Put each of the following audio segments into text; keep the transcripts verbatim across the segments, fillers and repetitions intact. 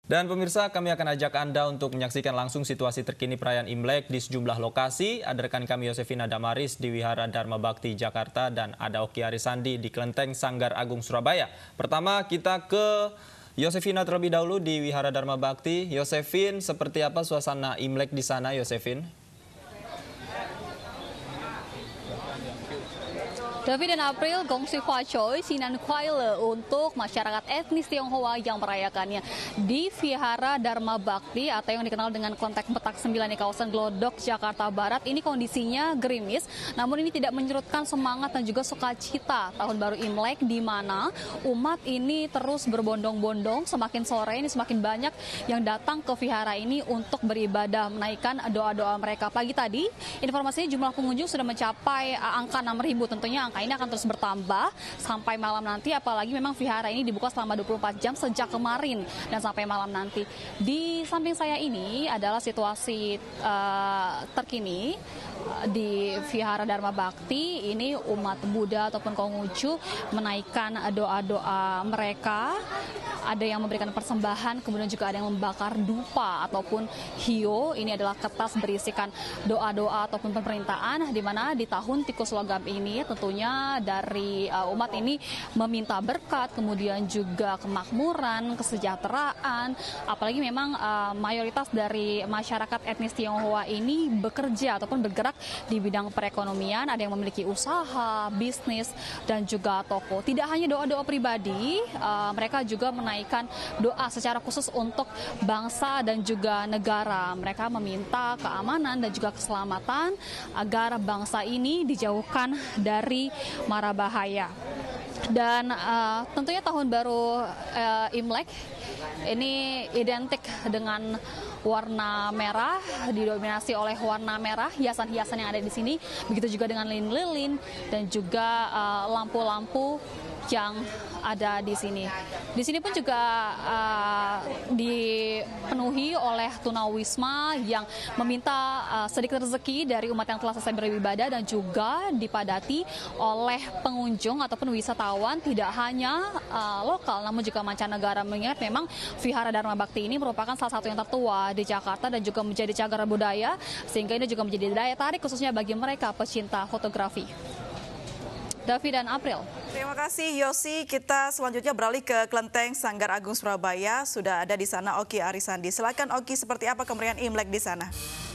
Dan pemirsa, kami akan ajak Anda untuk menyaksikan langsung situasi terkini perayaan Imlek di sejumlah lokasi. Ada rekan kami Yosefina Damaris di Wihara Dharma Bakti Jakarta dan ada Oki Arisandi di Kelenteng Sanggar Agung Surabaya. Pertama kita ke Yosefina terlebih dahulu di Wihara Dharma Bakti. Yosefin, seperti apa suasana Imlek di sana, Yosefin? David dan April, Gong Si Hua Choi, Sinan Kuai Le untuk masyarakat etnis Tionghoa yang merayakannya di Wihara Dharma Bakti atau yang dikenal dengan Kelenteng Petak Sembilan di kawasan Glodok, Jakarta Barat. Ini kondisinya gerimis, namun ini tidak menyurutkan semangat dan juga sukacita Tahun Baru Imlek, di mana umat ini terus berbondong-bondong. Semakin sore ini semakin banyak yang datang ke vihara ini untuk beribadah, menaikkan doa-doa mereka. Pagi tadi, informasinya jumlah pengunjung sudah mencapai angka enam ribu. Tentunya angka ini akan terus bertambah sampai malam nanti, apalagi memang vihara ini dibuka selama dua puluh empat jam sejak kemarin dan sampai malam nanti. Di samping saya ini adalah situasi uh, terkini di Wihara Dharma Bakti. Ini umat Buddha ataupun Konghucu menaikkan doa-doa mereka. Ada yang memberikan persembahan, kemudian juga ada yang membakar dupa ataupun hio. Ini adalah kertas berisikan doa-doa ataupun pemerintahan, di mana di tahun tikus logam ini tentunya dari uh, umat ini meminta berkat, kemudian juga kemakmuran, kesejahteraan. Apalagi memang uh, mayoritas dari masyarakat etnis Tionghoa ini bekerja ataupun bergerak di bidang perekonomian. Ada yang memiliki usaha, bisnis, dan juga toko. Tidak hanya doa-doa pribadi, uh, mereka juga menaikkan doa secara khusus untuk bangsa dan juga negara. Mereka meminta keamanan dan juga keselamatan agar bangsa ini dijauhkan dari mara bahaya. Dan uh, tentunya Tahun Baru uh, Imlek ini identik dengan warna merah, didominasi oleh warna merah, hiasan-hiasan yang ada di sini. Begitu juga dengan lilin-lilin dan juga lampu-lampu uh, yang ada di sini. Di sini pun juga uh, dipenuhi oleh tunawisma yang meminta uh, sedikit rezeki dari umat yang telah selesai beribadah, dan juga dipadati oleh pengunjung ataupun wisatawan tidak hanya uh, lokal namun juga mancanegara, mengingat memang Wihara Dharma Bakti ini merupakan salah satu yang tertua di Jakarta dan juga menjadi cagar budaya, sehingga ini juga menjadi daya tarik khususnya bagi mereka pecinta fotografi. David dan April. Terima kasih Yosi. Kita selanjutnya beralih ke Kelenteng Sanggar Agung Surabaya. Sudah ada di sana Oki Arisandi. Silakan Oki, seperti apa kemeriahan Imlek di sana?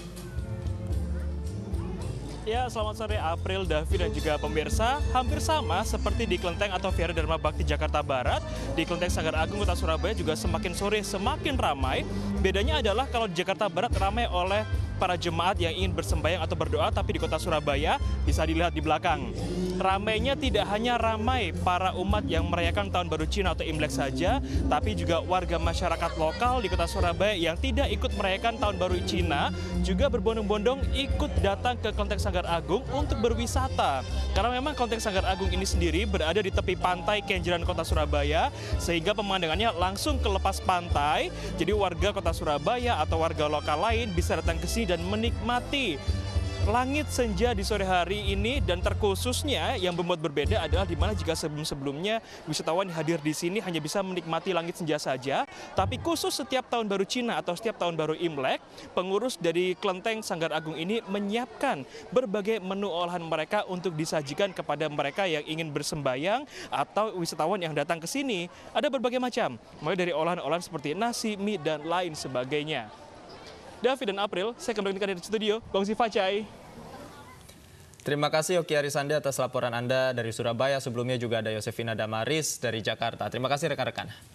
Ya, selamat sore April, David, dan juga pemirsa. Hampir sama seperti di Kelenteng atau Wihara Dharma Bakti Jakarta Barat, di Kelenteng Sanggar Agung Kota Surabaya juga semakin sore semakin ramai. Bedanya adalah kalau di Jakarta Barat ramai oleh para jemaat yang ingin bersembahyang atau berdoa, tapi di kota Surabaya bisa dilihat di belakang. Ramainya tidak hanya ramai para umat yang merayakan Tahun Baru Cina atau Imlek saja, tapi juga warga masyarakat lokal di kota Surabaya yang tidak ikut merayakan Tahun Baru Cina juga berbondong-bondong ikut datang ke Kelenteng Sanggar Agung untuk berwisata. Karena memang Kelenteng Sanggar Agung ini sendiri berada di tepi pantai Kenjeran kota Surabaya, sehingga pemandangannya langsung ke lepas pantai. Jadi warga kota Surabaya atau warga lokal lain bisa datang ke sini dan menikmati langit senja di sore hari ini. Dan terkhususnya yang membuat berbeda adalah di mana jika sebelum-sebelumnya wisatawan yang hadir di sini hanya bisa menikmati langit senja saja, tapi khusus setiap Tahun Baru Cina atau setiap Tahun Baru Imlek, pengurus dari Kelenteng Sanggar Agung ini menyiapkan berbagai menu olahan mereka untuk disajikan kepada mereka yang ingin bersembayang atau wisatawan yang datang ke sini. Ada berbagai macam, mulai dari olahan-olahan seperti nasi, mie, dan lain sebagainya. David dan April, saya kembali dari studio, Gong Si Hua Choi. Terima kasih Oki Arisandi atas laporan Anda dari Surabaya. Sebelumnya juga ada Yosefina Damaris dari Jakarta. Terima kasih rekan-rekan.